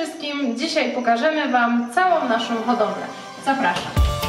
wszystkim dzisiaj pokażemy Wam całą naszą hodowlę. Zapraszam!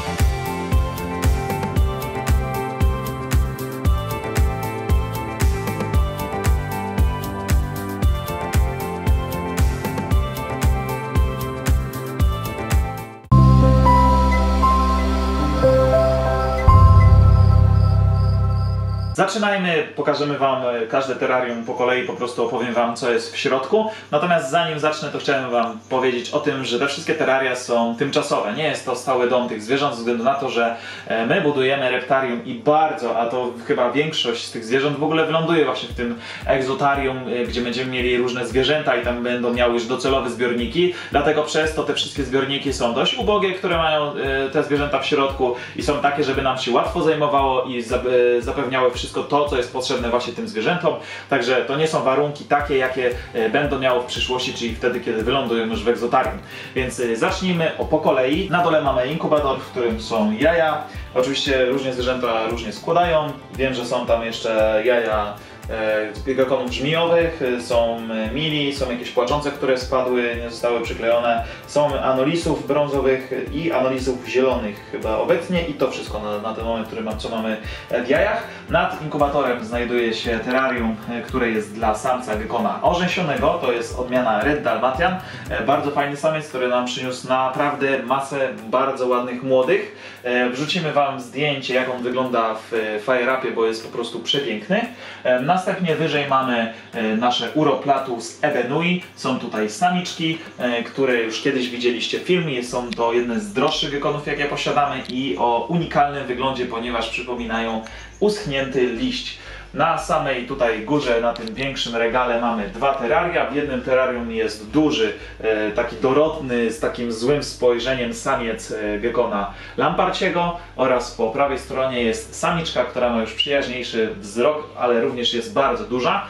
Zaczynajmy, pokażemy Wam każde terrarium po kolei, po prostu opowiem Wam, co jest w środku. Natomiast zanim zacznę, to chciałem Wam powiedzieć o tym, że te wszystkie terraria są tymczasowe. Nie jest to stały dom tych zwierząt, ze względu na to, że my budujemy reptarium i bardzo, a to chyba większość z tych zwierząt w ogóle wyląduje właśnie w tym egzotarium, gdzie będziemy mieli różne zwierzęta i tam będą miały już docelowe zbiorniki. Dlatego przez to te wszystkie zbiorniki są dość ubogie, które mają te zwierzęta w środku i są takie, żeby nam się łatwo zajmowało i zapewniały wszystko to, co jest potrzebne właśnie tym zwierzętom. Także to nie są warunki takie, jakie będą miało w przyszłości, czyli wtedy, kiedy wylądują już w egzotarium. Więc zacznijmy po kolei. Na dole mamy inkubator, w którym są jaja. Oczywiście różnie zwierzęta różnie składają. Wiem, że są tam jeszcze jaja gekonów żmijowych, są mili, są jakieś płaczące, które spadły, nie zostały przyklejone, są anolisów brązowych i anolisów zielonych chyba obecnie i to wszystko na ten moment, co mamy w jajach. Nad inkubatorem znajduje się terrarium, które jest dla samca gekona orzęsionego, to jest odmiana Red Dalmatian, bardzo fajny samiec, który nam przyniósł naprawdę masę bardzo ładnych młodych. Wrzucimy Wam zdjęcie, jak on wygląda w Fire-Upie, bo jest po prostu przepiękny. Następnie wyżej mamy nasze Uroplatus ebenui. Są tutaj samiczki, które już kiedyś widzieliście w filmie. Są to jedne z droższych gekonów, jakie posiadamy i o unikalnym wyglądzie, ponieważ przypominają uschnięty liść. Na samej tutaj górze, na tym większym regale mamy dwa terraria. W jednym terrarium jest duży, taki dorodny, z takim złym spojrzeniem samiec gekona lamparciego oraz po prawej stronie jest samiczka, która ma już przyjaźniejszy wzrok, ale również jest bardzo duża.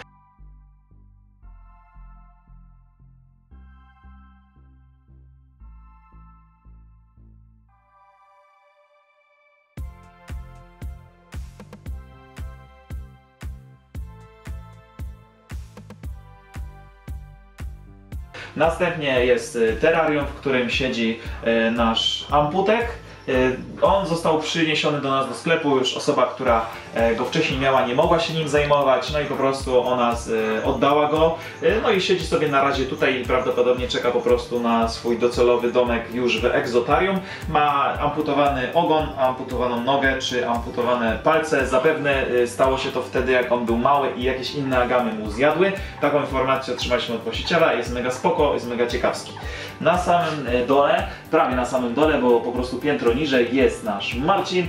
Następnie jest terrarium, w którym siedzi nasz amputek. On został przyniesiony do nas do sklepu, już osoba, która go wcześniej miała, nie mogła się nim zajmować, no i po prostu ona oddała go. No i siedzi sobie na razie tutaj i prawdopodobnie czeka po prostu na swój docelowy domek już w egzotarium. Ma amputowany ogon, amputowaną nogę czy amputowane palce. Zapewne stało się to wtedy, jak on był mały i jakieś inne agamy mu zjadły. Taką informację otrzymaliśmy od właściciela, jest mega spoko, jest mega ciekawski. Na samym dole, prawie na samym dole, bo po prostu piętro niżej jest nasz Marcin.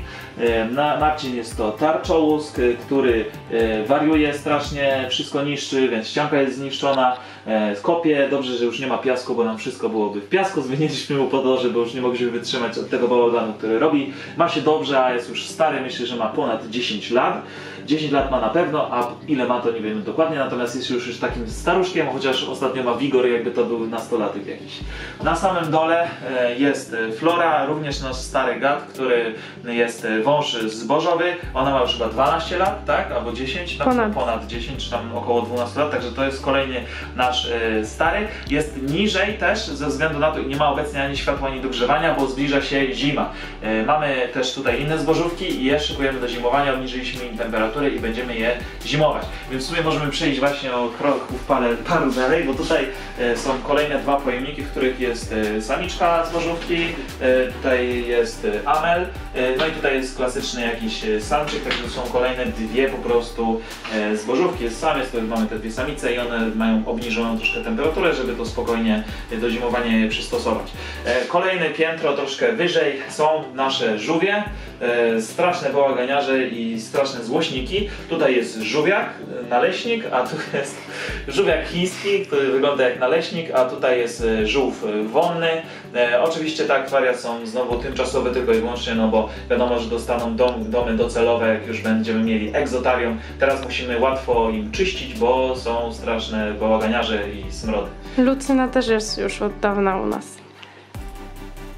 Marcin jest to tarczołusk, który wariuje strasznie, wszystko niszczy, więc ścianka jest zniszczona, kopie. Dobrze, że już nie ma piasku, bo nam wszystko byłoby w piasku. Zmieniliśmy mu podłoże, bo już nie mogliśmy wytrzymać od tego bałaganu, który robi. Ma się dobrze, a jest już stary, myślę, że ma ponad 10 lat. 10 lat ma na pewno, a ile ma to nie wiemy dokładnie, natomiast jest już takim staruszkiem, chociaż ostatnio ma wigor, jakby to był nastolatek jakiś. Na samym dole jest Flora, również nasz stary gad, który jest wąż zbożowy. Ona ma już chyba 12 lat, tak? Albo 10? Ponad 10, czy tam około 12 lat, także to jest kolejny nasz stary. Jest niżej też, ze względu na to, nie ma obecnie ani światła, ani dogrzewania, bo zbliża się zima. Mamy też tutaj inne zbożówki i je szykujemy do zimowania, obniżyliśmy im temperaturę i będziemy je zimować. Więc w sumie możemy przejść właśnie o kroków paru dalej, bo tutaj są kolejne dwa pojemniki, w których jest samiczka zbożówki, tutaj jest amel, no i tutaj jest klasyczny jakiś samczyk, także są kolejne dwie po prostu zbożówki. Jest samiec, to mamy te dwie samice i one mają obniżoną troszkę temperaturę, żeby to spokojnie do zimowania je przystosować. Kolejne piętro troszkę wyżej są nasze żółwie, straszne bałaganiarze i straszne złośniki. Tutaj jest żółwiak, naleśnik, a tu jest żółwiak chiński, który wygląda jak naleśnik, a tutaj jest żółw wonny. Oczywiście te akwaria są znowu tymczasowe tylko i wyłącznie, no bo wiadomo, że dostaną domy docelowe, jak już będziemy mieli egzotarium. Teraz musimy łatwo im czyścić, bo są straszne bałaganiarze i smrody. Lucyna też jest już od dawna u nas.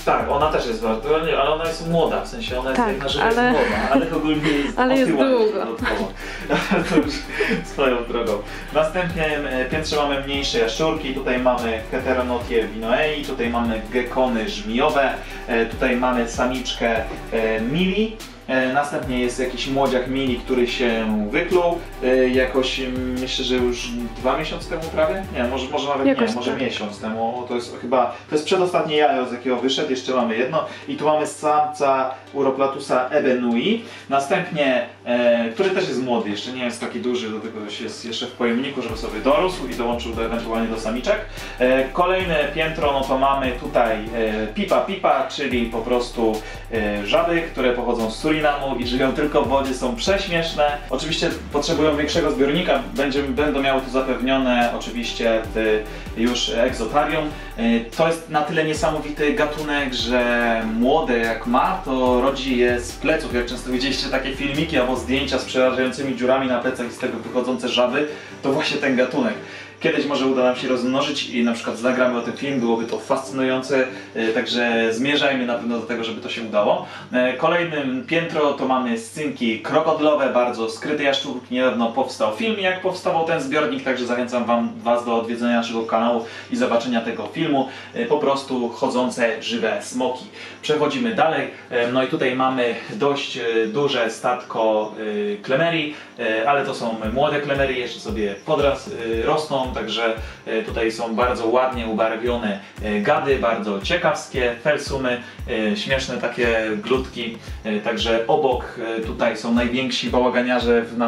Tak, ona też jest bardzo, ale ona jest młoda, w sensie ona jest Tak, jak na żywo ale- jest młoda, ale ogólnie jest ale jest otyła długo. dodatkowo. To już swoją drogą. W następnym piętrze mamy mniejsze jaszczurki, tutaj mamy Heteronotie vinoei, tutaj mamy gekony żmijowe, tutaj mamy samiczkę mili. Następnie jest jakiś młodziak mili, który się wykluł. Jakoś myślę, że już 2 miesiące temu prawie? Nie, może nawet Jakoś nie, może tak. miesiąc temu. To jest chyba, to jest przedostatnie jajo, z jakiego wyszedł, jeszcze mamy jedno. I tu mamy samca Uroplatusa ebenui. Następnie, który też jest młody, jeszcze nie jest taki duży, do tego jest jeszcze w pojemniku, żeby sobie dorósł i dołączył ewentualnie do samiczek. Kolejne piętro, no to mamy tutaj pipa, czyli po prostu żaby, które pochodzą z Surinamu i żyją tylko w wodzie, są prześmieszne. Oczywiście potrzebują większego zbiornika, będą miały to zapewnione oczywiście w już egzotarium. To jest na tyle niesamowity gatunek, że młode jak ma, to rodzi je z pleców. Jak często widzieliście takie filmiki albo zdjęcia z przerażającymi dziurami na plecach i z tego wychodzące żaby, to właśnie ten gatunek. Kiedyś może uda nam się rozmnożyć i na przykład nagramy o tym film, byłoby to fascynujące, także zmierzajmy na pewno do tego, żeby to się udało. Kolejnym piętro to mamy scynki krokodylowe, bardzo skryte jaszczurki. Niedawno powstał film, jak powstawał ten zbiornik, także zachęcam Was do odwiedzenia naszego kanału i zobaczenia tego filmu. Po prostu chodzące, żywe smoki. Przechodzimy dalej, no i tutaj mamy dość duże statko klemerii, ale to są młode klemerii, jeszcze sobie podraz rosną. Także tutaj są bardzo ładnie ubarwione gady, bardzo ciekawskie felsumy, śmieszne takie glutki. Także obok tutaj są najwięksi bałaganiarze w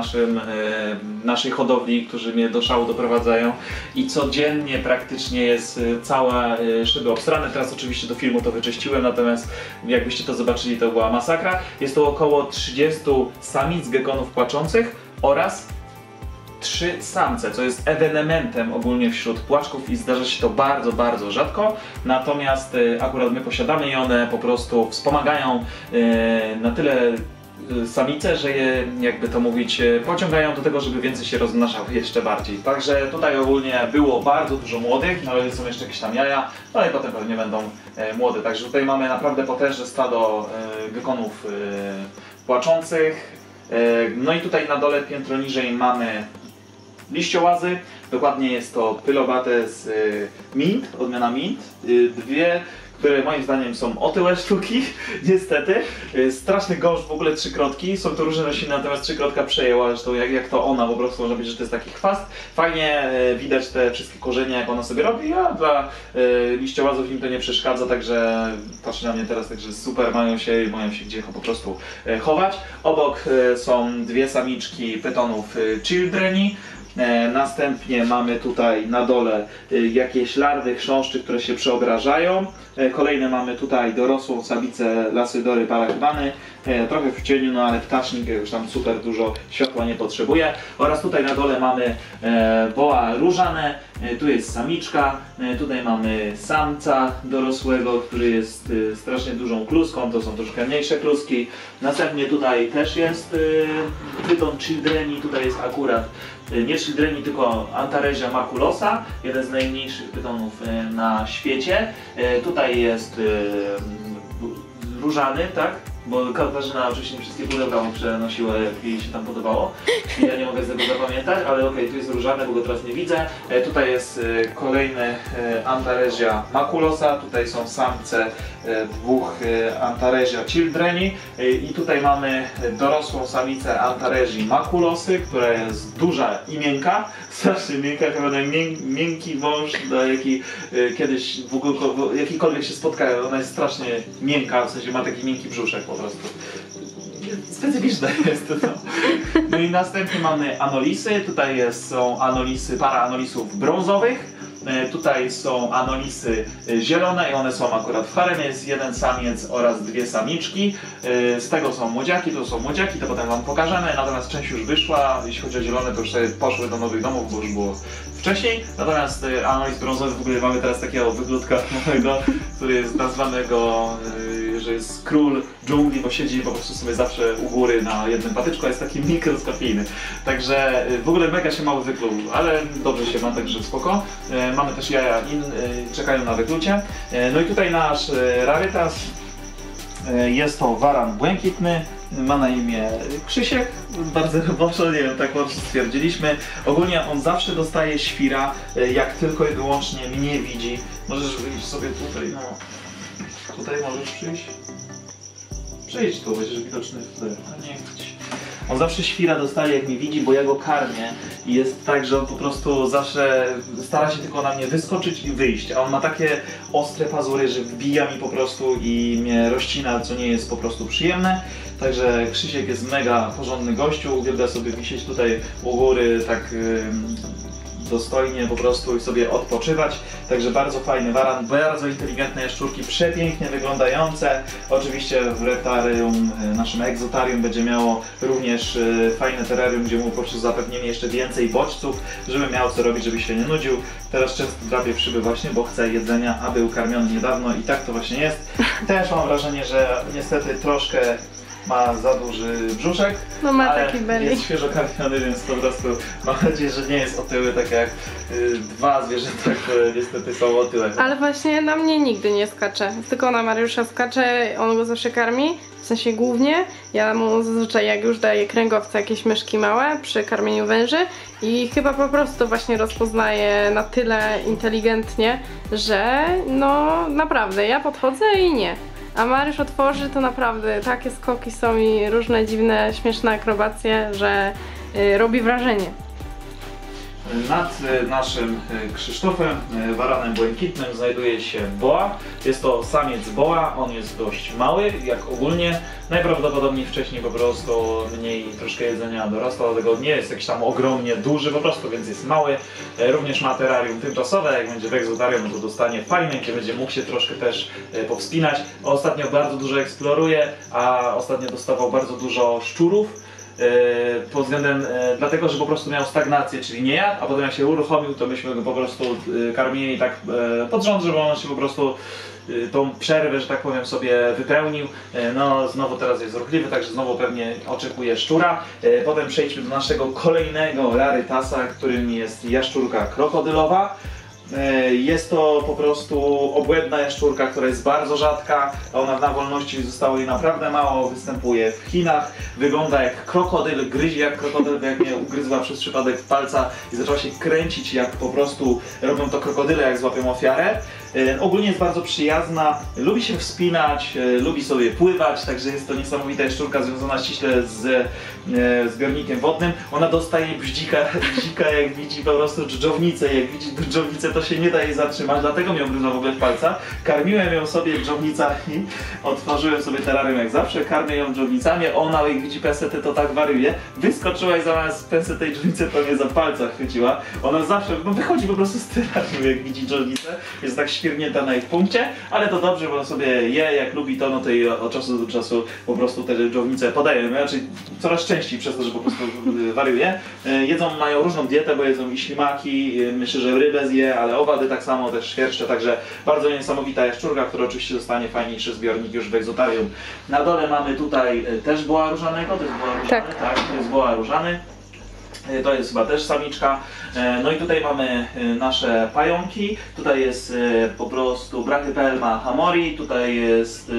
naszej hodowli, którzy mnie do szału doprowadzają i codziennie praktycznie jest cała szyby obstrane. Teraz oczywiście do filmu to wyczyściłem, natomiast jakbyście to zobaczyli, to była masakra. Jest to około 30 samic gekonów płaczących oraz 3 samce, co jest ewenementem ogólnie wśród płaczków i zdarza się to bardzo, bardzo rzadko. Natomiast akurat my posiadamy i one po prostu wspomagają na tyle samice, że je, jakby to mówić, pociągają do tego, żeby więcej się rozmnażały jeszcze bardziej. Także tutaj ogólnie było bardzo dużo młodych, ale są jeszcze jakieś tam jaja, no i potem pewnie będą młode. Także tutaj mamy naprawdę potężne stado gekonów płaczących. No i tutaj na dole piętro niżej mamy liściołazy, dokładnie jest to Pylobates mint, odmiana mint, dwie, które moim zdaniem są otyłe sztuki, niestety. Straszny gąszcz, w ogóle trzykrotki, są to różne rośliny, natomiast trzykrotka przejęła, zresztą jak to ona, po prostu można powiedzieć, że to jest taki chwast. Fajnie widać te wszystkie korzenie, jak ona sobie robi, a dla liściołazów im to nie przeszkadza, także patrzcie na mnie teraz, także super, mają się gdzie po prostu chować. Obok są dwie samiczki pytonów childreni. Następnie mamy tutaj na dole jakieś larwy chrząszczy, które się przeobrażają. Kolejne mamy tutaj dorosłą samicę Lasydory paragwany. Trochę w cieniu, no ale ptasznik już tam super dużo światła nie potrzebuje. Oraz tutaj na dole mamy boa różane. Tu jest samiczka. Tutaj mamy samca dorosłego, który jest strasznie dużą kluską. To są troszkę mniejsze kluski. Następnie tutaj też jest pyton childreni. Tutaj jest akurat nie childreni, tylko Antaresia maculosa, jeden z najmniejszych pytonów na świecie. Tutaj jest różany, tak? Bo Katarzyna oczywiście nie wszystkie pudełka mu przenosiła, jak jej się tam podobało. I ja nie mogę z tego zapamiętać, ale okej, tu jest różany, bo go teraz nie widzę. Tutaj jest kolejny Antaresia maculosa, tutaj są samce dwóch Antaresia childreni i tutaj mamy dorosłą samicę Antaresii maculosy, która jest duża i miękka, strasznie miękka, chyba najmiękki wąż, jaki kiedyś w ogóle jakikolwiek się spotkałem. Ona jest strasznie miękka, w sensie ma taki miękki brzuszek po prostu. Specyficzne jest to. No i następnie mamy anolisy, tutaj są anolisy, para anolisów brązowych. Tutaj są anolisy zielone i one są akurat w haremie, jest jeden samiec oraz dwie samiczki. Z tego są młodziaki, to potem wam pokażemy, natomiast część już wyszła, jeśli chodzi o zielone, to już sobie poszły do nowych domów, bo już było wcześniej. Natomiast anolis brązowy, w ogóle mamy teraz takiego wyglądka małego, który jest nazwanego, że jest król dżungli, bo siedzi po prostu sobie zawsze u góry na jednym patyczku, a jest taki mikroskopijny. Także w ogóle mega się mało wykluł, ale dobrze się ma, także spoko. Mamy też jaja czekają na wyklucie. No i tutaj nasz rarytas. Jest to waran błękitny, ma na imię Krzysiek, bardzo roboczo, nie wiem, tak po prostu stwierdziliśmy. Ogólnie on zawsze dostaje świra, jak tylko i wyłącznie mnie widzi. Możesz wyjść sobie tutaj, no. Tutaj możesz przyjść. Przyjdź tu, będziesz widoczny w tle. Nie chcę. On zawsze świra dostaje, jak mnie widzi, bo ja go karmię i jest tak, że on po prostu zawsze stara się tylko na mnie wyskoczyć i wyjść, a on ma takie ostre pazury, że wbija mi po prostu i mnie rozcina, co nie jest po prostu przyjemne. Także Krzysiek jest mega porządny gościu, uwielbia sobie wisieć tutaj u góry tak dostojnie po prostu i sobie odpoczywać. Także bardzo fajny waran, bardzo inteligentne jaszczurki, przepięknie wyglądające. Oczywiście w retarium, naszym egzotarium będzie miało również fajne terrarium, gdzie mu po prostu zapewnimy jeszcze więcej bodźców, żeby miał co robić, żeby się nie nudził. Teraz często drapie w szyby właśnie, bo chce jedzenia, a był karmiony niedawno i tak to właśnie jest. Też mam wrażenie, że niestety troszkę ma za duży brzuszek, No ma ale taki belly. jest świeżo karmiony, więc po prostu mam nadzieję, że nie jest otyły tak jak dwa zwierzęta, które niestety są otyłe. Ale właśnie na mnie nigdy nie skacze, tylko na Mariusza skacze, on go zawsze karmi, w sensie głównie. Ja mu zazwyczaj jak już daję kręgowce jakieś myszki małe przy karmieniu węży i chyba po prostu właśnie rozpoznaje na tyle inteligentnie, że no naprawdę ja podchodzę i nie. A Mariusz otworzy, to naprawdę takie skoki są i różne dziwne, śmieszne akrobacje, że robi wrażenie. Nad naszym Krzysztofem, waranem błękitnym, znajduje się boa. Jest to samiec boa, on jest dość mały, jak ogólnie. Najprawdopodobniej wcześniej po prostu mniej troszkę jedzenia dorastał, dlatego nie jest jakiś tam ogromnie duży po prostu, więc jest mały. Również ma terrarium tymczasowe, jak będzie w egzotarium, no to dostanie fajne, gdzie będzie mógł się troszkę też powspinać. Ostatnio bardzo dużo eksploruje, a ostatnio dostawał bardzo dużo szczurów. Pod względem dlatego, że po prostu miał stagnację, czyli nie jadł, a potem jak się uruchomił, to myśmy go po prostu karmili tak pod rząd, żeby on się po prostu tą przerwę, że tak powiem, sobie wypełnił. No znowu teraz jest ruchliwy, także znowu pewnie oczekuje szczura. Potem przejdźmy do naszego kolejnego rarytasa, którym jest jaszczurka krokodylowa. Jest to po prostu obłędna jaszczurka, która jest bardzo rzadka, a ona na wolności zostało jej naprawdę mało, występuje w Chinach, wygląda jak krokodyl, gryzie jak krokodyl, jak mnie ugryzła przez przypadek w palca i zaczęła się kręcić, jak po prostu robią to krokodyle, jak złapią ofiarę. Ogólnie jest bardzo przyjazna, lubi się wspinać, lubi sobie pływać, także jest to niesamowita jaszczurka związana ściśle z zbiornikiem wodnym. Ona dostaje bździka jak widzi po prostu dżdżownicę, jak widzi dżdżownicę, to się nie da jej zatrzymać, dlatego mnie ugryzła w ogóle w palca. Karmiłem ją sobie dżdżownicami, otworzyłem sobie terrarium jak zawsze, karmię ją dżdżownicami, ona jak widzi pensety to tak wariuje, wyskoczyła i zamiast pensety tej dżdżownicy to mnie za palca chwyciła. Ona zawsze, no wychodzi po prostu z terrarium jak widzi dżdżownicę, jest tak świernięta na ich punkcie, ale to dobrze, bo on sobie je, jak lubi to, no to i od czasu do czasu po prostu te dżdżownice podaje, znaczy coraz częściej przez to, że po prostu wariuje. Mają różną dietę, bo jedzą i ślimaki, myślę, że rybę zje, ale owady tak samo, też świerszcze, także bardzo niesamowita jaszczurka, która oczywiście dostanie fajniejszy zbiornik już w egzotarium. Na dole mamy tutaj też boa różanego, to jest boa różany, tak, to jest boa różany. To jest chyba też samiczka. No i tutaj mamy nasze pająki. Tutaj jest po prostu Brachypelma hamori. Tutaj jest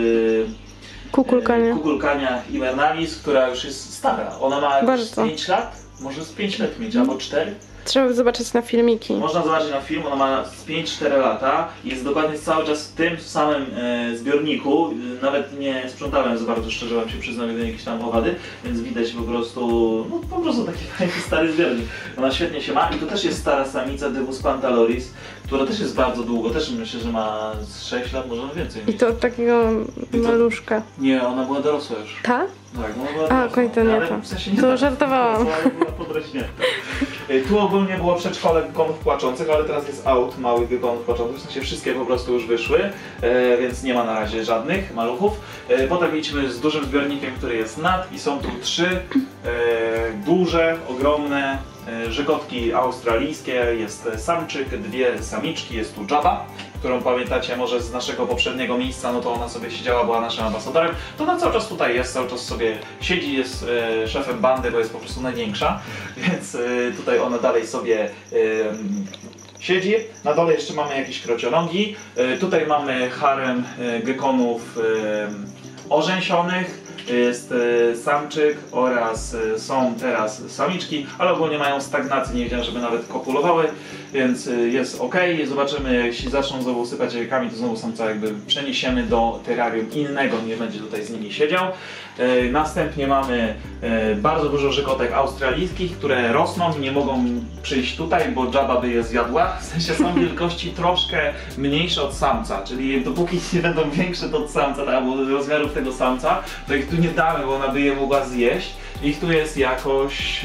Kukulkania hibernalis, która już jest stara. Ona ma już 5 lat, może z 5 lat mieć, albo 4. Trzeba by zobaczyć na filmiki. Można zobaczyć na film, ona ma z 5-4 lata, jest dokładnie cały czas w tym samym zbiorniku, nawet nie sprzątałem za bardzo, szczerze wam się przyznam, jakieś tam owady, więc widać po prostu, no po prostu taki fajny stary zbiornik. Ona świetnie się ma i to też jest stara samica Divus pantaloris, która też jest bardzo długo, też myślę, że ma z 6 lat, może więcej. I to od takiego maluszka. Nie, ona była dorosła już. Ta? Tak, no była dorosła. Okej, to nie ale to. W sensie nie to tak, żartowałam. Była podrośnięta. Tu ogólnie było przedszkole wykonów płaczących, ale teraz jest out małych wykonów płaczących, w sensie wszystkie po prostu już wyszły, więc nie ma na razie żadnych maluchów. Potem idźmy z dużym zbiornikiem, który jest nad i są tu 3 duże, ogromne żygotki australijskie, jest samczyk, 2 samiczki, jest tu Jabba, którą pamiętacie może z naszego poprzedniego miejsca, no to ona sobie siedziała, była naszym ambasadorem, to ona cały czas tutaj jest, cały czas sobie siedzi, jest szefem bandy, bo jest po prostu największa, więc tutaj ona dalej sobie siedzi. Na dole jeszcze mamy jakieś krocionogi, tutaj mamy harem gekonów orzęsionych. Jest samczyk oraz są teraz samiczki, ale ogólnie mają stagnację, nie wiedziałem, żeby nawet kopulowały, więc jest ok. Zobaczymy, jeśli zaczną znowu sypać jajkami, to znowu samca jakby przeniesiemy do terrarium innego, nie będzie tutaj z nimi siedział. Następnie mamy bardzo dużo żygotek australijskich, które rosną i nie mogą przyjść tutaj, bo Jabba by je zjadła. W sensie są wielkości troszkę mniejsze od samca, czyli dopóki nie będą większe od samca, albo rozmiarów tego samca, to ich tu nie damy, bo ona by je mogła zjeść. Ich tu jest jakoś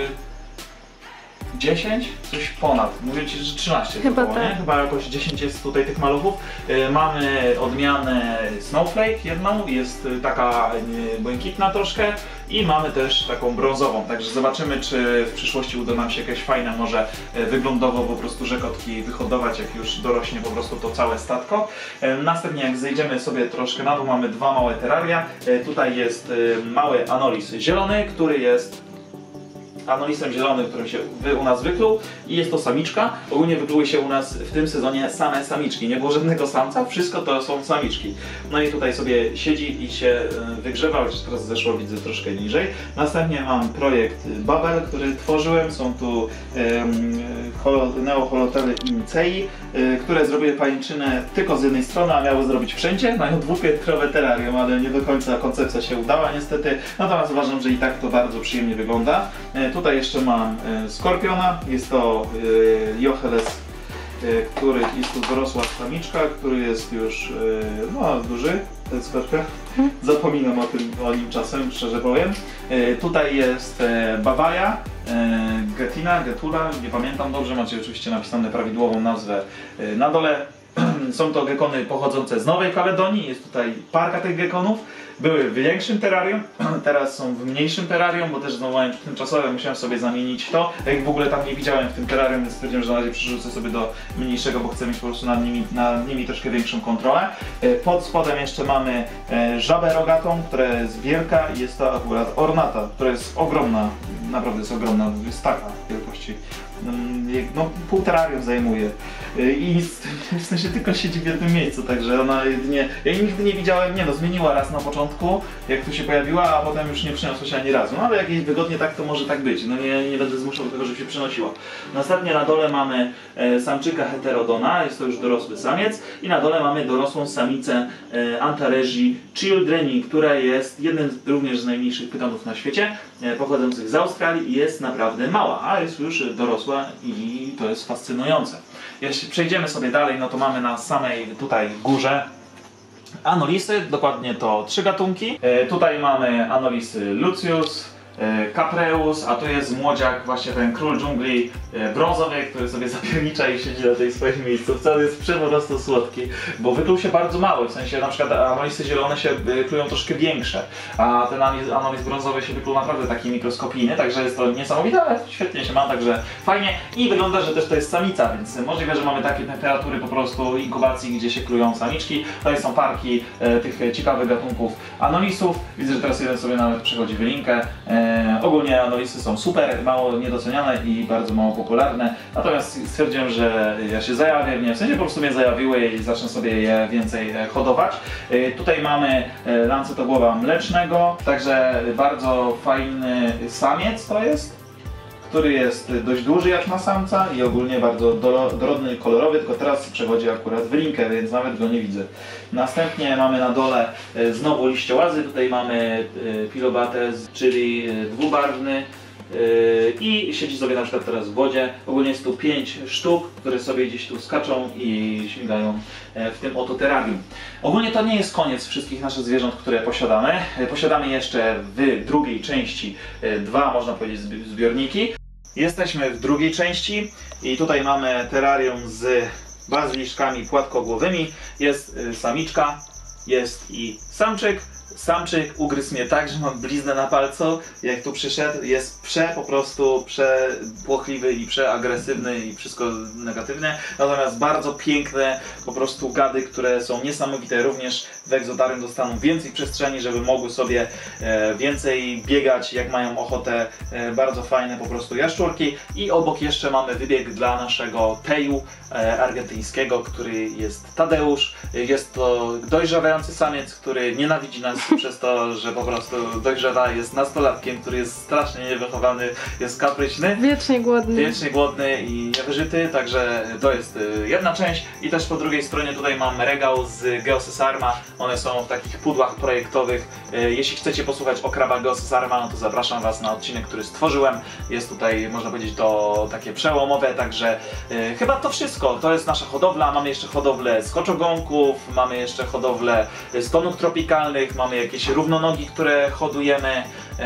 10? Coś ponad. Mówię ci, że 13 Chyba to było, tak. nie? Chyba jakoś 10 jest tutaj tych maluchów. Mamy odmianę Snowflake jedną, jest taka błękitna troszkę i mamy też taką brązową, także zobaczymy, czy w przyszłości uda nam się jakieś fajne, może wyglądowo po prostu żegotki wyhodować, jak już dorośnie po prostu to całe statko. Następnie jak zejdziemy sobie troszkę na dół, mamy 2 małe terraria. Tutaj jest mały anolis zielony, który jest anolisem zielonym, który się u nas wykluł i jest to samiczka. Ogólnie wykluły się u nas w tym sezonie same samiczki, nie było żadnego samca, wszystko to są samiczki. No i tutaj sobie siedzi i się wygrzewa, chociaż teraz zeszło, widzę troszkę niżej. Następnie mam projekt Babel, który tworzyłem, są tu neoholotely incei, które zrobiły pajęczynę tylko z jednej strony, a miały zrobić wszędzie. Mają 2-piętrowe terrarium, ale nie do końca koncepcja się udała niestety, natomiast uważam, że i tak to bardzo przyjemnie wygląda. Tutaj jeszcze mam skorpiona, jest to Jocheles, który jest tu dorosła samiczka, który jest już no, duży, ten skorpion. Zapominam o nim czasem, szczerze powiem. Tutaj jest Bawaja, Getula, nie pamiętam dobrze, macie oczywiście napisane prawidłową nazwę na dole. Są to gekony pochodzące z Nowej Kaledonii, jest tutaj parka tych gekonów. Były w większym terrarium, teraz są w mniejszym terrarium, bo też znowu mają tymczasowe, musiałem sobie zamienić to. Jak w ogóle tam nie widziałem w tym terrarium, więc stwierdziłem, że na razie przerzucę sobie do mniejszego, bo chcę mieć po prostu nad nimi troszkę większą kontrolę. Pod spodem jeszcze mamy żabę rogatą, która jest wielka i jest to akurat ornata, która jest ogromna, naprawdę jest ogromna, jest taka wielkości. No, pół terrarium zajmuje i w sensie tylko siedzi w jednym miejscu, także ona jedynie, ja jej nigdy nie widziałem, nie no, zmieniła raz na początku, jak tu się pojawiła, a potem już nie przyniosła się ani razu, no ale jak jej wygodnie tak, to może tak być, no nie będę zmuszał do tego, żeby się przenosiła. Następnie na dole mamy samczyka heterodona, jest to już dorosły samiec i na dole mamy dorosłą samicę Antareji childreni, która jest jednym również z najmniejszych pytonów na świecie, pochodzących z Australii i jest naprawdę mała, a jest już dorosła i to jest fascynujące. Jeśli przejdziemy sobie dalej, no to mamy na samej tutaj górze anolisy, dokładnie to 3 gatunki. Tutaj mamy anolisy Lucius, Capreus, a tu jest młodziak, właśnie ten król dżungli brązowy, który sobie zapiernicza i siedzi na tej swojej miejscówce. On jest po prostu słodki, bo wykluł się bardzo mały, w sensie na przykład anolisy zielone się wyklują troszkę większe, a ten anolis brązowy się wykluł naprawdę taki mikroskopijny, także jest to niesamowite, ale świetnie się ma, także fajnie i wygląda, że też to jest samica, więc możliwe, że mamy takie temperatury po prostu inkubacji, gdzie się klują samiczki. Tutaj są parki tych ciekawych gatunków anolisów. Widzę, że teraz jeden sobie nawet przechodzi wylinkę. Ogólnie anolisy są super, mało niedoceniane i bardzo mało popularne, natomiast stwierdziłem, że ja się zajawię w nie, w sensie po prostu mnie zajawiły i zacznę sobie je więcej hodować. Tutaj mamy lancetogłowa mlecznego, także bardzo fajny samiec to jest, który jest dość duży jak na samca i ogólnie bardzo dorodny, kolorowy, tylko teraz przechodzi akurat w linkę, więc nawet go nie widzę. Następnie mamy na dole znowu liściołazy, tutaj mamy Pilobates, czyli dwubarwny i siedzi sobie na przykład teraz w wodzie. Ogólnie jest tu 5 sztuk, które sobie gdzieś tu skaczą i śmigają w tym oto terrarium. Ogólnie to nie jest koniec wszystkich naszych zwierząt, które posiadamy. Posiadamy jeszcze w drugiej części 2, można powiedzieć, zbiorniki. Jesteśmy w drugiej części i tutaj mamy terrarium z bazyliszkami płatkogłowymi. Jest samiczka, jest i samczyk. samczyk ugryzł mnie tak, że mam bliznę na palcu. Jak tu przyszedł, jest po prostu przepłochliwy i przeagresywny i wszystko negatywne. Natomiast bardzo piękne po prostu gady, które są niesamowite. Również w egzotarium dostaną więcej przestrzeni, żeby mogły sobie więcej biegać, jak mają ochotę. Bardzo fajne po prostu jaszczurki. I obok jeszcze mamy wybieg dla naszego teju argentyńskiego, który jest Tadeusz. Jest to dojrzewający samiec, który nienawidzi nas przez to, że po prostu dojrzewa, jest nastolatkiem, który jest strasznie niewychowany, jest kapryśny. Wiecznie głodny. Wiecznie głodny i niewyżyty, także to jest jedna część. I też po drugiej stronie tutaj mam regał z Geocesarma. One są w takich pudłach projektowych. Jeśli chcecie posłuchać o krabach Geocesarma, no to zapraszam Was na odcinek, który stworzyłem. Jest tutaj, można powiedzieć, to takie przełomowe, także chyba to wszystko. To jest nasza hodowla. Mamy jeszcze hodowlę skoczogonków, mamy jeszcze hodowlę stonów tropikalnych, mamy jakieś równonogi, które hodujemy.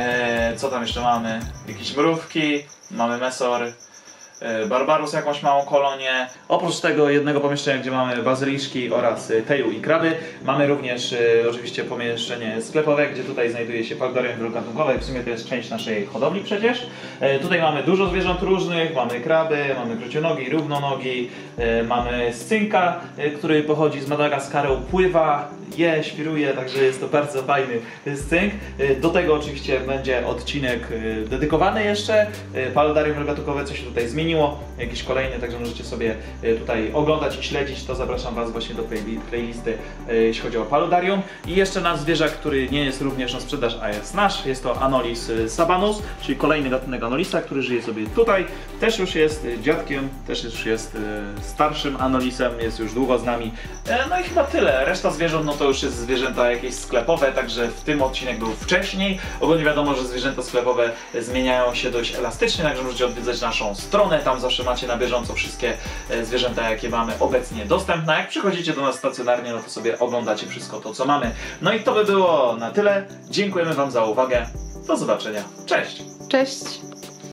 Co tam jeszcze mamy? Jakieś mrówki, mamy mesory. Barbarus, jakąś małą kolonię. Oprócz tego jednego pomieszczenia, gdzie mamy bazyliszki oraz teju i kraby, mamy również oczywiście pomieszczenie sklepowe, gdzie tutaj znajduje się paludarium wielogatunkowe. W sumie to jest część naszej hodowli przecież. Tutaj mamy dużo zwierząt różnych, mamy kraby, mamy krócionogi, równonogi, mamy scynka, który pochodzi z Madagaskaru, pływa, je, świruje, także jest to bardzo fajny scynk. Do tego oczywiście będzie odcinek dedykowany jeszcze. Paludarium wielogatunkowe, co się tutaj zmieniło, jakieś kolejne, także możecie sobie tutaj oglądać i śledzić, to zapraszam Was właśnie do playlisty, jeśli chodzi o paludarium. I jeszcze nasz zwierzak, który nie jest również na sprzedaż, a jest nasz, jest to Anolis sabanus, czyli kolejny gatunek Anolisa, który żyje sobie tutaj, też już jest dziadkiem, też już jest starszym Anolisem, jest już długo z nami. No i chyba tyle, reszta zwierząt no to już jest zwierzęta jakieś sklepowe, także w tym odcinek był wcześniej. Ogólnie wiadomo, że zwierzęta sklepowe zmieniają się dość elastycznie, także możecie odwiedzać naszą stronę, tam zawsze macie na bieżąco wszystkie zwierzęta, jakie mamy obecnie dostępne. Jak przychodzicie do nas stacjonarnie, no to sobie oglądacie wszystko to, co mamy. No i to by było na tyle. Dziękujemy Wam za uwagę. Do zobaczenia. Cześć! Cześć!